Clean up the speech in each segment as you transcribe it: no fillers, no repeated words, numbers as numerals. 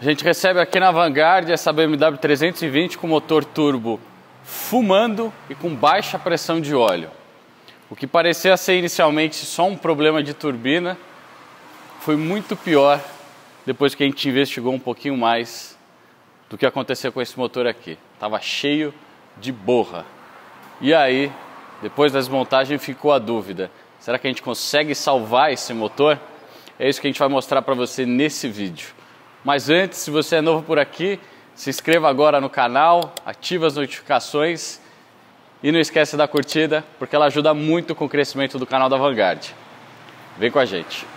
gente recebe aqui na Vanguard essa BMW 320 com motor turbo fumando e com baixa pressão de óleo. O que parecia ser inicialmente só um problema de turbina foi muito pior depois que a gente investigou um pouquinho mais do que aconteceu com esse motor aqui. Estava cheio de borra. E aí, depois da desmontagem, ficou a dúvida: será que a gente consegue salvar esse motor? É isso que a gente vai mostrar para você nesse vídeo. Mas antes, se você é novo por aqui, se inscreva agora no canal, ative as notificações e não esquece da curtida, porque ela ajuda muito com o crescimento do canal da Vanguard. Vem com a gente.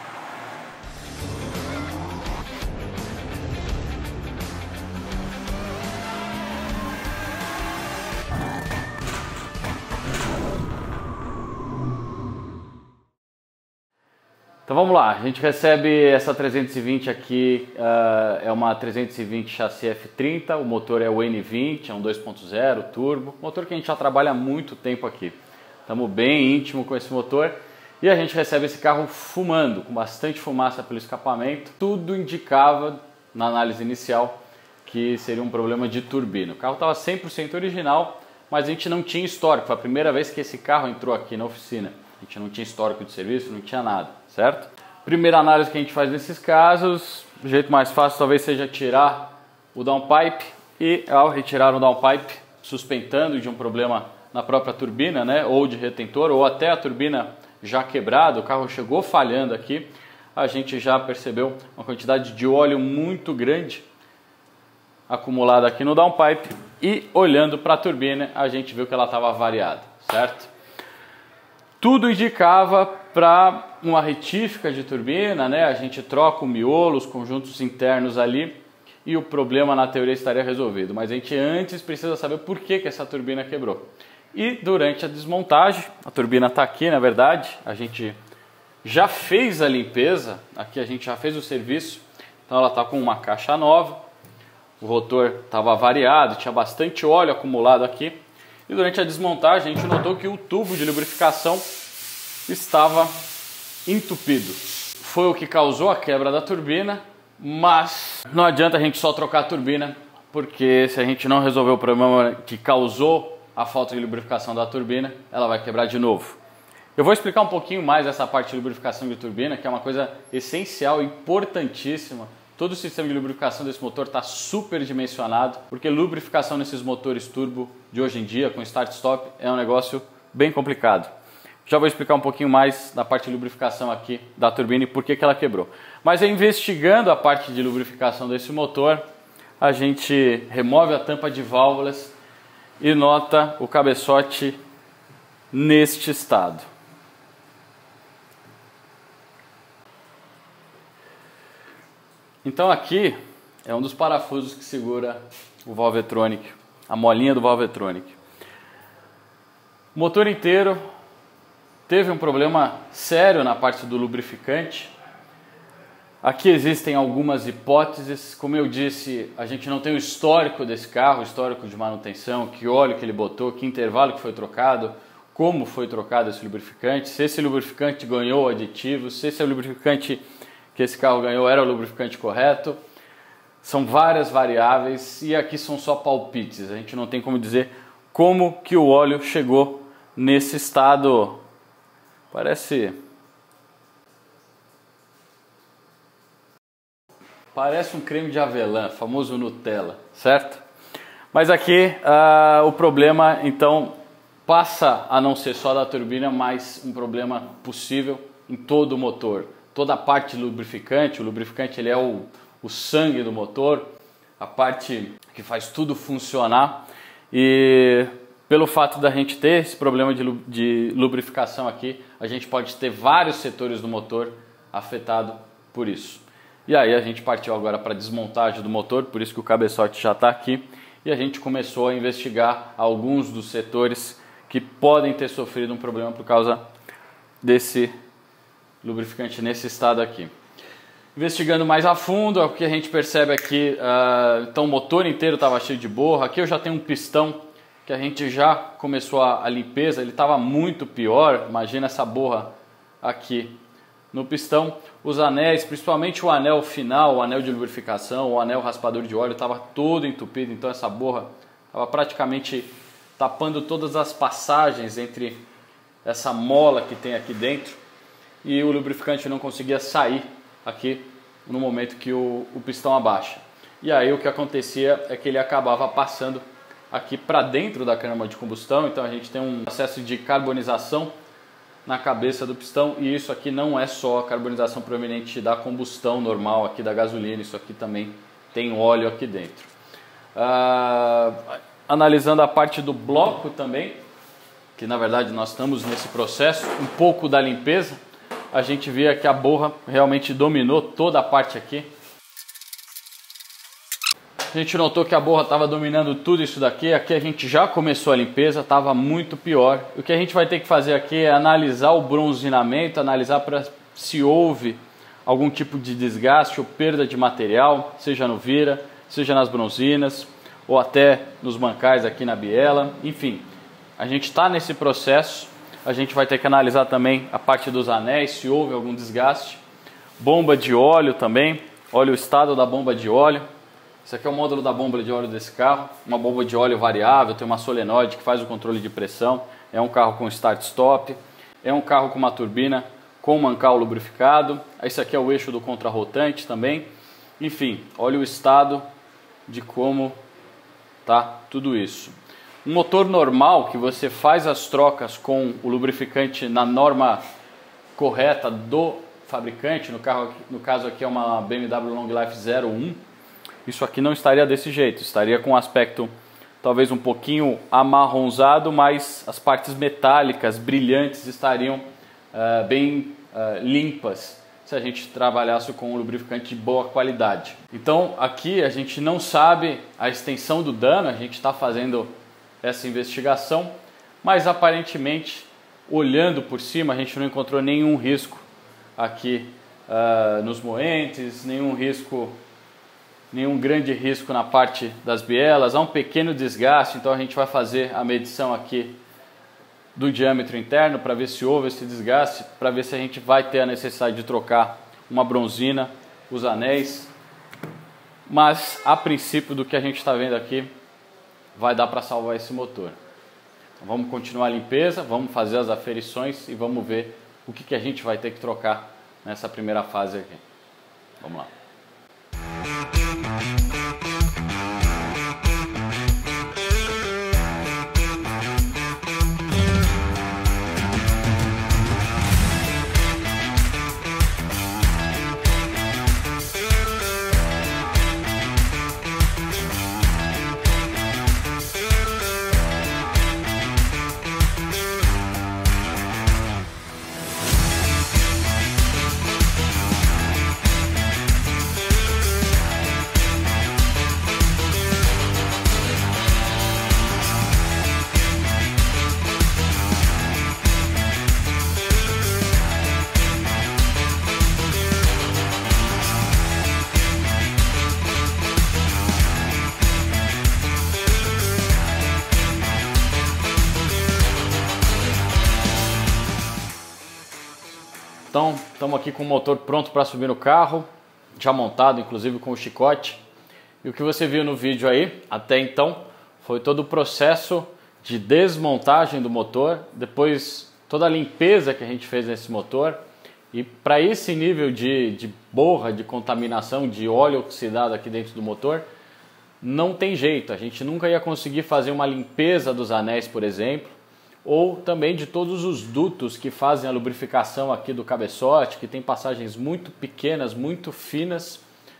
Então vamos lá, a gente recebe essa 320 aqui, é uma 320 chassi F30, o motor é o N20, é um 2.0 turbo, motor que a gente já trabalha há muito tempo aqui. Estamos bem íntimo com esse motor e a gente recebe esse carro fumando, com bastante fumaça pelo escapamento. Tudo indicava, na análise inicial, que seria um problema de turbina. O carro estava 100% original, mas a gente não tinha histórico, foi a primeira vez que esse carro entrou aqui na oficina. A gente não tinha histórico de serviço, não tinha nada, certo? Primeira análise que a gente faz nesses casos, o jeito mais fácil talvez seja tirar o downpipe e, ao retirar o downpipe, suspentando de um problema na própria turbina, né, ou de retentor, ou até a turbina já quebrada, o carro chegou falhando aqui, a gente já percebeu uma quantidade de óleo muito grande acumulada aqui no downpipe e, olhando para a turbina, a gente viu que ela estava variada, certo? Tudo indicava para uma retífica de turbina, né? A gente troca o miolo, os conjuntos internos ali e o problema na teoria estaria resolvido. Mas a gente antes precisa saber por que essa turbina quebrou. E durante a desmontagem, a turbina está aqui na verdade, a gente já fez a limpeza, aqui a gente já fez o serviço, então ela está com uma caixa nova, o rotor estava variado, tinha bastante óleo acumulado aqui. E durante a desmontagem a gente notou que o tubo de lubrificação estava entupido. Foi o que causou a quebra da turbina, mas não adianta a gente só trocar a turbina, porque se a gente não resolver o problema que causou a falta de lubrificação da turbina, ela vai quebrar de novo. Eu vou explicar um pouquinho mais essa parte de lubrificação de turbina, que é uma coisa essencial e importantíssima. Todo o sistema de lubrificação desse motor está super dimensionado, porque lubrificação nesses motores turbo de hoje em dia, com start-stop, é um negócio bem complicado. Já vou explicar um pouquinho mais da parte de lubrificação aqui da turbina e por que ela quebrou. Mas investigando a parte de lubrificação desse motor, a gente remove a tampa de válvulas e nota o cabeçote neste estado. Então aqui é um dos parafusos que segura o Valvetronic, a molinha do Valvetronic. O motor inteiro teve um problema sério na parte do lubrificante. Aqui existem algumas hipóteses. Como eu disse, a gente não tem o histórico desse carro, histórico de manutenção, que óleo que ele botou, que intervalo que foi trocado, como foi trocado esse lubrificante, se esse lubrificante ganhou aditivos, se esse lubrificante que esse carro ganhou era o lubrificante correto. São várias variáveis e aqui são só palpites. A gente não tem como dizer como que o óleo chegou nesse estado. Parece um creme de avelã, famoso Nutella, certo? Mas aqui o problema então passa a não ser só da turbina, mas um problema possível em todo o motor. Toda a parte do lubrificante, o lubrificante ele é o sangue do motor, a parte que faz tudo funcionar, e pelo fato da gente ter esse problema de lubrificação aqui, a gente pode ter vários setores do motor afetado por isso. E aí a gente partiu agora para a desmontagem do motor, por isso que o cabeçote já está aqui, e a gente começou a investigar alguns dos setores que podem ter sofrido um problema por causa desse lubrificante nesse estado aqui. Investigando mais a fundo, o que a gente percebe aqui, então o motor inteiro estava cheio de borra. Aqui eu já tenho um pistão que a gente já começou a limpeza, ele estava muito pior. Imagina essa borra aqui no pistão. Os anéis, principalmente o anel final, o anel de lubrificação, o anel raspador de óleo, estava todo entupido, então essa borra estava praticamente tapando todas as passagens entre essa mola que tem aqui dentro, e o lubrificante não conseguia sair aqui no momento que o pistão abaixa. E aí o que acontecia é que ele acabava passando aqui para dentro da câmara de combustão, então a gente tem um processo de carbonização na cabeça do pistão, e isso aqui não é só a carbonização proveniente da combustão normal aqui da gasolina, isso aqui também tem óleo aqui dentro. Analisando a parte do bloco também, que na verdade nós estamos nesse processo, um pouco da limpeza, a gente vê que a borra realmente dominou toda a parte aqui. A gente notou que a borra estava dominando tudo isso daqui. Aqui a gente já começou a limpeza, estava muito pior. O que a gente vai ter que fazer aqui é analisar o bronzeamento, analisar para se houve algum tipo de desgaste ou perda de material, seja no vira, seja nas bronzinas, ou até nos mancais aqui na biela. Enfim, a gente está nesse processo. A gente vai ter que analisar também a parte dos anéis, se houve algum desgaste. Bomba de óleo também, olha o estado da bomba de óleo. Esse aqui é o módulo da bomba de óleo desse carro, uma bomba de óleo variável, tem uma solenoide que faz o controle de pressão, é um carro com start-stop, é um carro com uma turbina com mancal lubrificado, esse aqui é o eixo do contrarrotante também. Enfim, olha o estado de como tá tudo isso. Um motor normal que você faz as trocas com o lubrificante na norma correta do fabricante, no caso aqui é uma BMW Long Life 01, isso aqui não estaria desse jeito, estaria com um aspecto talvez um pouquinho amarronzado, mas as partes metálicas, brilhantes, estariam bem limpas se a gente trabalhasse com um lubrificante de boa qualidade. Então aqui a gente não sabe a extensão do dano, a gente está fazendo essa investigação, mas aparentemente, olhando por cima, a gente não encontrou nenhum risco aqui nos moentes, nenhum grande risco na parte das bielas. Há um pequeno desgaste, então a gente vai fazer a medição aqui do diâmetro interno para ver se houve esse desgaste, para ver se a gente vai ter a necessidade de trocar uma bronzina, os anéis. Mas a princípio, do que a gente está vendo aqui, vai dar para salvar esse motor. Então, vamos continuar a limpeza, vamos fazer as aferições e vamos ver o que a gente vai ter que trocar nessa primeira fase aqui. Vamos lá. Então, estamos aqui com o motor pronto para subir no carro, já montado, inclusive com o chicote. E o que você viu no vídeo aí, até então, foi todo o processo de desmontagem do motor, depois toda a limpeza que a gente fez nesse motor. E para esse nível de borra, de contaminação, de óleo oxidado aqui dentro do motor, não tem jeito. A gente nunca ia conseguir fazer uma limpeza dos anéis, por exemplo, ou também de todos os dutos que fazem a lubrificação aqui do cabeçote, que tem passagens muito pequenas, muito finas,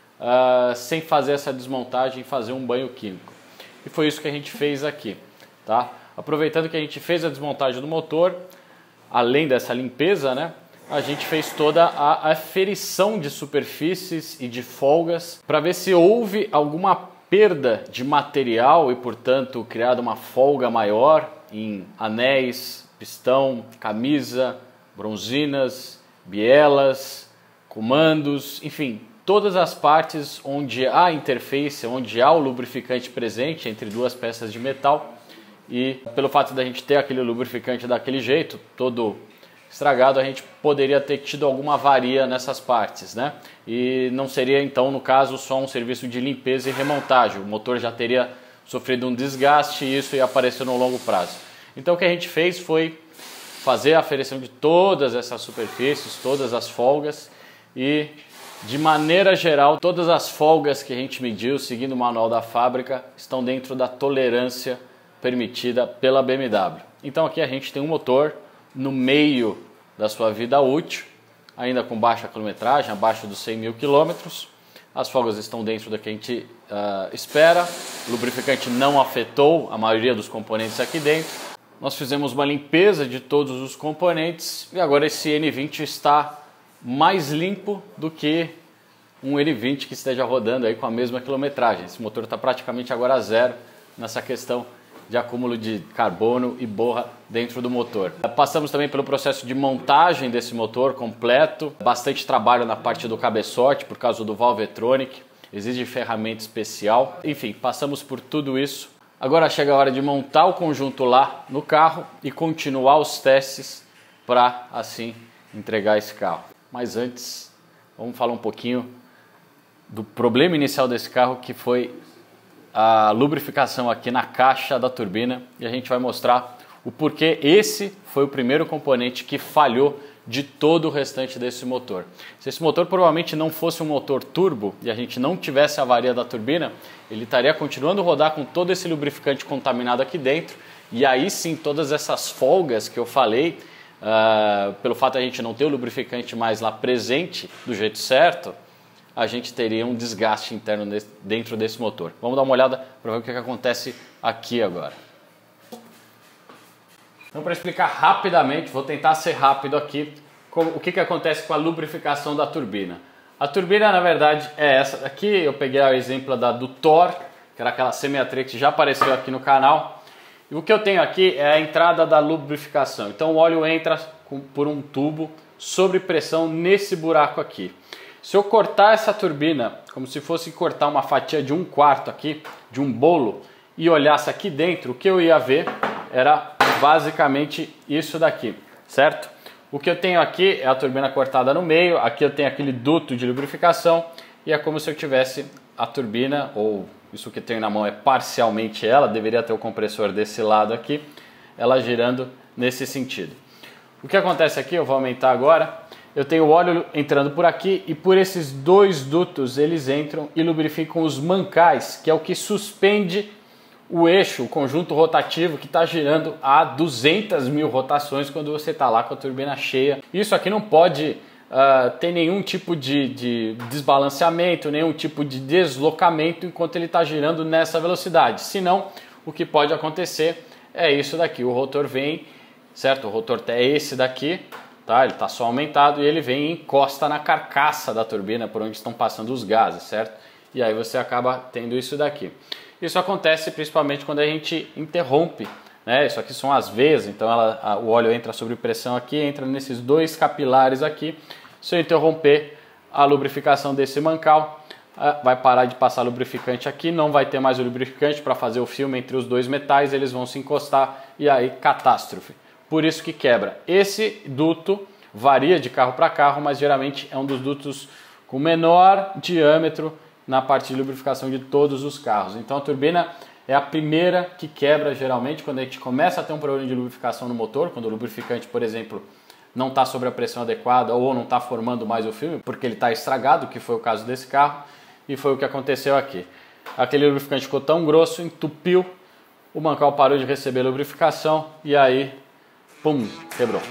sem fazer essa desmontagem e fazer um banho químico. E foi isso que a gente fez aqui, tá? Aproveitando que a gente fez a desmontagem do motor, além dessa limpeza, né, a gente fez toda a aferição de superfícies e de folgas para ver se houve alguma perda de material e, portanto, criada uma folga maior em anéis, pistão, camisa, bronzinas, bielas, comandos, enfim, todas as partes onde há interface, onde há o lubrificante presente entre duas peças de metal. E pelo fato da gente ter aquele lubrificante daquele jeito, todo estragado, a gente poderia ter tido alguma avaria nessas partes, né? E não seria então, no caso, só um serviço de limpeza e remontagem. O motor já teria sofrido um desgaste e isso ia aparecer no longo prazo. Então o que a gente fez foi fazer a aferição de todas essas superfícies, todas as folgas e, de maneira geral, todas as folgas que a gente mediu, seguindo o manual da fábrica, estão dentro da tolerância permitida pela BMW. Então aqui a gente tem um motor no meio da sua vida útil, ainda com baixa quilometragem, abaixo dos 100 mil quilômetros. As folgas estão dentro do que a gente espera, o lubrificante não afetou a maioria dos componentes aqui dentro. Nós fizemos uma limpeza de todos os componentes e agora esse N20 está mais limpo do que um N20 que esteja rodando aí com a mesma quilometragem. Esse motor está praticamente agora zero nessa questão de acúmulo de carbono e borra dentro do motor. Passamos também pelo processo de montagem desse motor completo, bastante trabalho na parte do cabeçote por causa do Valvetronic, exige ferramenta especial, enfim, passamos por tudo isso. Agora chega a hora de montar o conjunto lá no carro e continuar os testes para assim entregar esse carro. Mas antes, vamos falar um pouquinho do problema inicial desse carro, que foi a lubrificação aqui na caixa da turbina, e a gente vai mostrar o porquê esse foi o primeiro componente que falhou de todo o restante desse motor. Se esse motor provavelmente não fosse um motor turbo e a gente não tivesse a avaria da turbina, ele estaria continuando a rodar com todo esse lubrificante contaminado aqui dentro, e aí sim todas essas folgas que eu falei, pelo fato de a gente não ter o lubrificante mais lá presente do jeito certo, a gente teria um desgaste interno dentro desse motor. Vamos dar uma olhada para ver o que acontece aqui agora. Então, para explicar rapidamente, vou tentar ser rápido aqui, o que acontece com a lubrificação da turbina. A turbina, na verdade, é essa aqui. Eu peguei o exemplo do Thor, que era aquela C63 que já apareceu aqui no canal. E o que eu tenho aqui é a entrada da lubrificação. Então o óleo entra por um tubo sob pressão nesse buraco aqui. Se eu cortar essa turbina, como se fosse cortar uma fatia de 1/4 aqui, de um bolo, e olhasse aqui dentro, o que eu ia ver era basicamente isso daqui, certo? O que eu tenho aqui é a turbina cortada no meio, aqui eu tenho aquele duto de lubrificação, e é como se eu tivesse a turbina, ou isso que eu tenho na mão é parcialmente ela, deveria ter o compressor desse lado aqui, ela girando nesse sentido. O que acontece aqui, eu vou aumentar agora, eu tenho o óleo entrando por aqui e por esses dois dutos eles entram e lubrificam os mancais, que é o que suspende o eixo, o conjunto rotativo que está girando a 200 mil rotações quando você está lá com a turbina cheia. Isso aqui não pode ter nenhum tipo de desbalanceamento, nenhum tipo de deslocamento enquanto ele está girando nessa velocidade. Senão, o que pode acontecer é isso daqui, o rotor vem, certo? O rotor é esse daqui, tá? Ele está só aumentado e ele vem e encosta na carcaça da turbina por onde estão passando os gases, certo? E aí você acaba tendo isso daqui. Isso acontece principalmente quando a gente interrompe, né? Isso aqui são as veias, então o óleo entra sob pressão aqui, entra nesses dois capilares aqui. Se eu interromper a lubrificação desse mancal, vai parar de passar lubrificante aqui, não vai ter mais o lubrificante para fazer o filme entre os dois metais, eles vão se encostar e aí catástrofe. Por isso que quebra. Esse duto varia de carro para carro, mas geralmente é um dos dutos com menor diâmetro na parte de lubrificação de todos os carros. Então a turbina é a primeira que quebra geralmente quando a gente começa a ter um problema de lubrificação no motor, quando o lubrificante, por exemplo, não está sob a pressão adequada ou não está formando mais o filme, porque ele está estragado, que foi o caso desse carro, e foi o que aconteceu aqui. Aquele lubrificante ficou tão grosso, entupiu, o mancal parou de receber lubrificação e aí, pum, quebrou.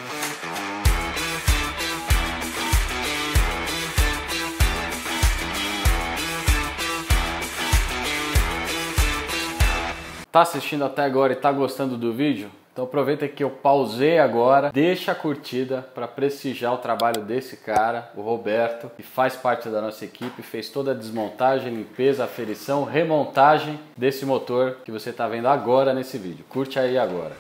Tá assistindo até agora e tá gostando do vídeo? Então aproveita que eu pausei agora, deixa a curtida para prestigiar o trabalho desse cara, o Roberto, que faz parte da nossa equipe, fez toda a desmontagem, limpeza, aferição, remontagem desse motor que você tá vendo agora nesse vídeo. Curte aí agora.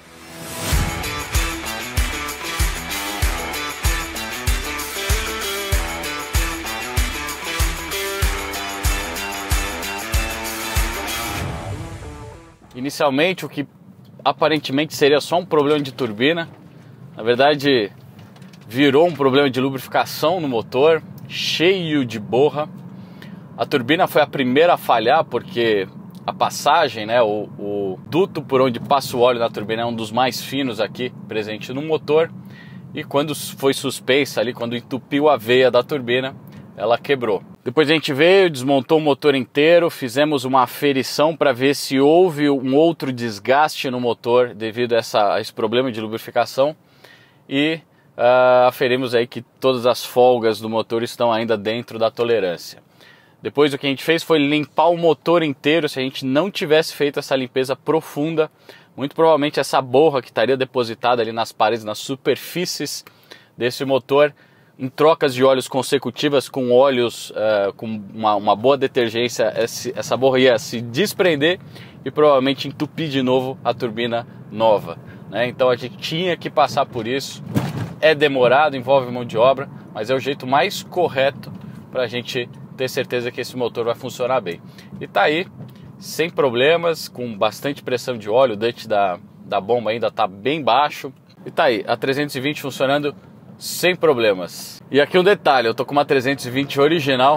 Inicialmente, o que aparentemente seria só um problema de turbina, na verdade virou um problema de lubrificação no motor, cheio de borra. A turbina foi a primeira a falhar porque a passagem, né, o duto por onde passa o óleo na turbina é um dos mais finos aqui presente no motor, e quando foi suspensa ali, quando entupiu a veia da turbina, ela quebrou. Depois a gente veio, desmontou o motor inteiro, fizemos uma aferição para ver se houve um outro desgaste no motor devido a esse problema de lubrificação, e aferimos aí que todas as folgas do motor estão ainda dentro da tolerância. Depois o que a gente fez foi limpar o motor inteiro. Se a gente não tivesse feito essa limpeza profunda, muito provavelmente essa borra que estaria depositada ali nas paredes, nas superfícies desse motor, em trocas de óleos consecutivas com óleos com uma boa detergência, essa borra ia se desprender e provavelmente entupir de novo a turbina nova, né? Então a gente tinha que passar por isso. É demorado, envolve mão de obra, mas é o jeito mais correto para a gente ter certeza que esse motor vai funcionar bem. E tá aí, sem problemas, com bastante pressão de óleo, o DUT da bomba ainda tá bem baixo. E tá aí, a 320 funcionando sem problemas. E aqui um detalhe, eu tô com uma 320 original.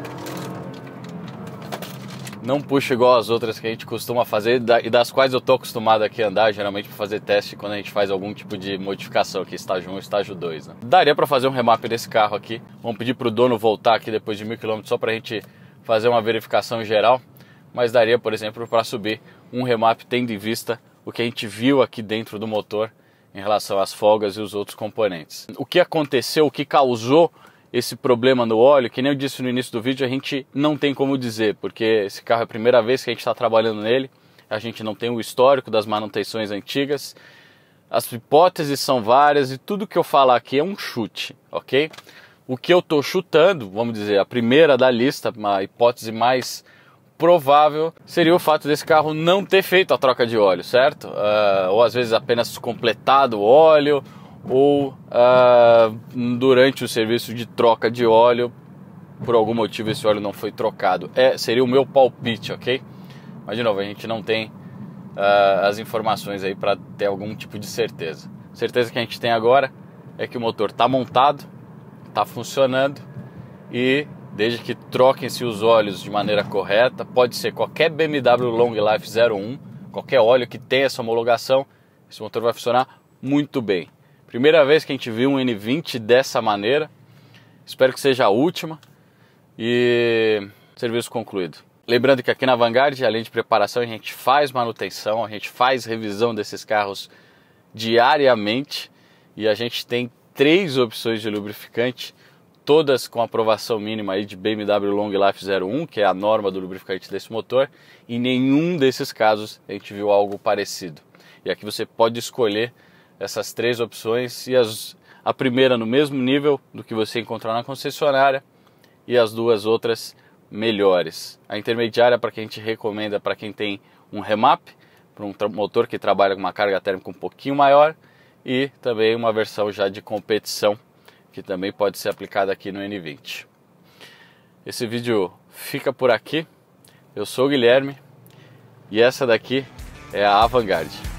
Não puxo igual as outras que a gente costuma fazer e das quais eu tô acostumado aqui a andar, geralmente para fazer teste quando a gente faz algum tipo de modificação aqui, estágio 1 e estágio 2, né? Daria para fazer um remap desse carro aqui. Vamos pedir pro dono voltar aqui depois de 1000 km só pra gente fazer uma verificação geral, mas daria, por exemplo, para subir um remap tendo em vista o que a gente viu aqui dentro do motor em relação às folgas e os outros componentes. O que aconteceu, o que causou esse problema no óleo, que nem eu disse no início do vídeo, a gente não tem como dizer, porque esse carro é a primeira vez que a gente está trabalhando nele, a gente não tem o histórico das manutenções antigas, as hipóteses são várias e tudo que eu falar aqui é um chute, ok? O que eu estou chutando, vamos dizer, a primeira da lista, uma hipótese mais provável, seria o fato desse carro não ter feito a troca de óleo, certo? Ou às vezes apenas completado o óleo, ou durante o serviço de troca de óleo, por algum motivo esse óleo não foi trocado. Seria o meu palpite, ok? Mas de novo, a gente não tem as informações aí para ter algum tipo de certeza. A certeza que a gente tem agora é que o motor está montado, está funcionando, e desde que troquem-se os óleos de maneira correta, pode ser qualquer BMW Long Life 01, qualquer óleo que tenha essa homologação, esse motor vai funcionar muito bem. Primeira vez que a gente viu um N20 dessa maneira, espero que seja a última, e serviço concluído. Lembrando que aqui na Vanguard, além de preparação, a gente faz manutenção, a gente faz revisão desses carros diariamente, e a gente tem 3 opções de lubrificante, todas com aprovação mínima aí de BMW Long Life 01, que é a norma do lubrificante desse motor, e em nenhum desses casos a gente viu algo parecido. E aqui você pode escolher essas 3 opções, e a primeira no mesmo nível do que você encontrar na concessionária, e as 2 outras melhores. A intermediária para que a gente recomenda para quem tem um remap, para um motor que trabalha com uma carga térmica um pouquinho maior, e também uma versão já de competição, que também pode ser aplicada aqui no N20. Esse vídeo fica por aqui. Eu sou o Guilherme, e essa daqui é a Vanguard.